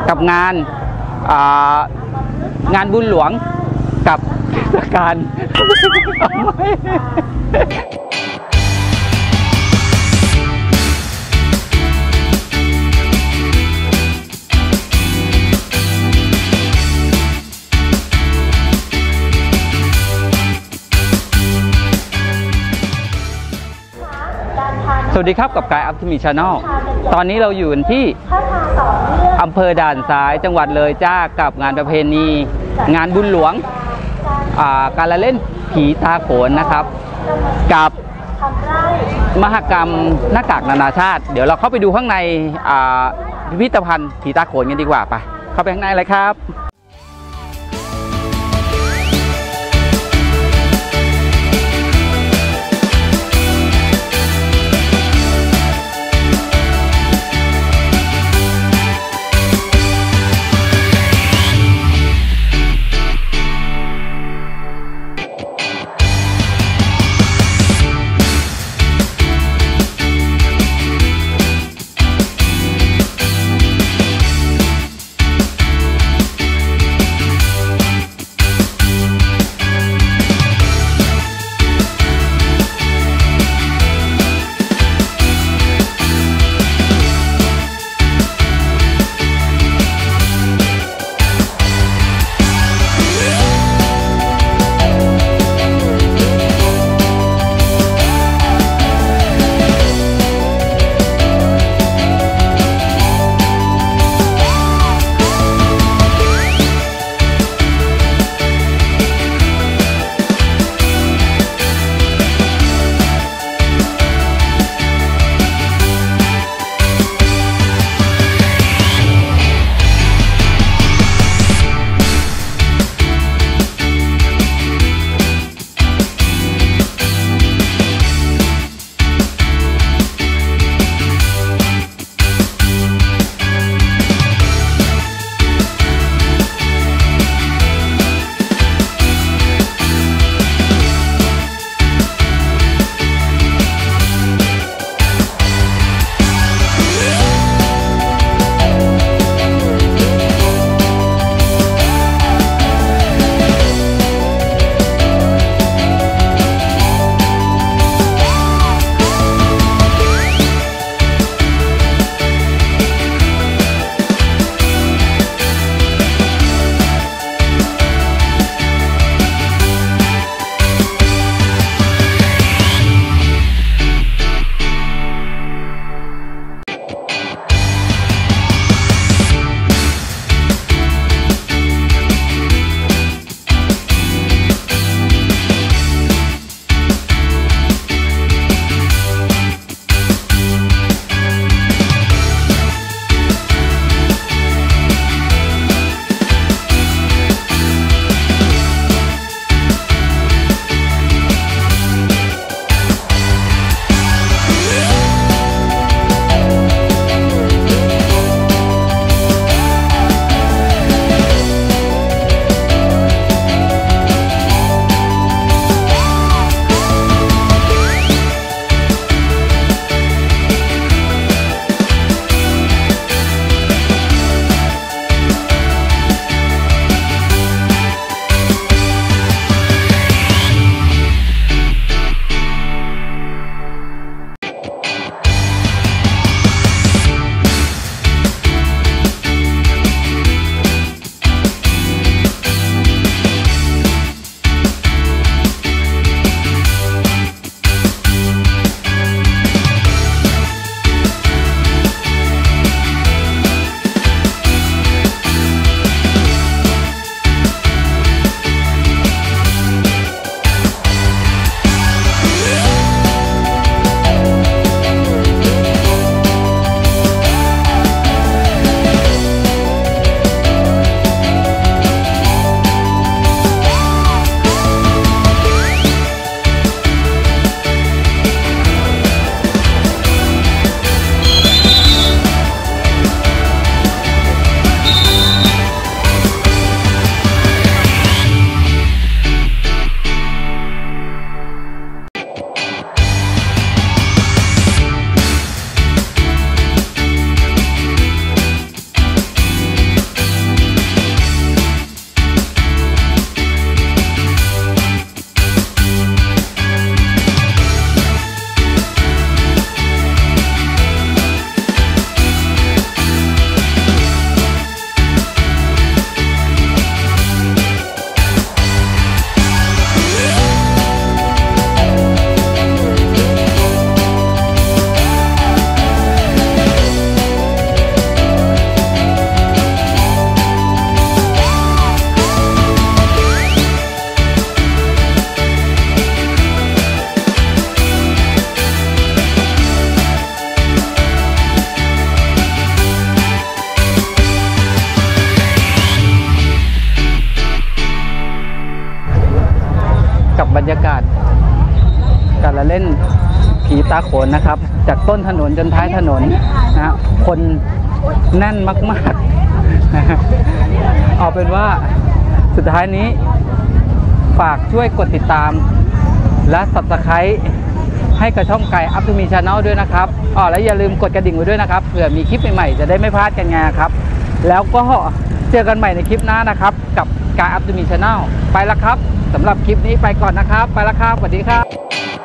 กับงานบุญหลวงกับเทศกาลสวัสดีครับกับกายอัพทูมีชาแนลตอนนี้เราอยู่ที่อำเภอด่านซ้ายจังหวัดเลยจ้ากับงานประเพณีงานบุญหลวงการละเล่นผีตาโขนนะครับกับมหกรรมหน้ากากนานาชาติเดี๋ยวเราเข้าไปดูข้างในพิพิธภัณฑ์ผีตาโขนกันดีกว่าไปเข้าไปข้างในเลยครับรยากาศการละเล่นผีตาโขนนะครับจากต้นถนนจนท้ายถนนนะฮะคนแน่นมากๆเอาเป็นว่าสุดท้ายนี้ฝากช่วยกดติดตามและ Subscribe ให้กับช่องไก่อัพทูมีชาแนลด้วยนะครับแล้วอย่าลืมกดกระดิ่งไว้ด้วยนะครับเผื่อมีคลิปใหม่ๆจะได้ไม่พลาดกันไงครับแล้วก็เจอกันใหม่ในคลิปหน้านะครับกับไก่อัพทูมีชาแนลไปแล้วครับสำหรับคลิปนี้ไปก่อนนะครับไปแล้วครับสวัสดีครับ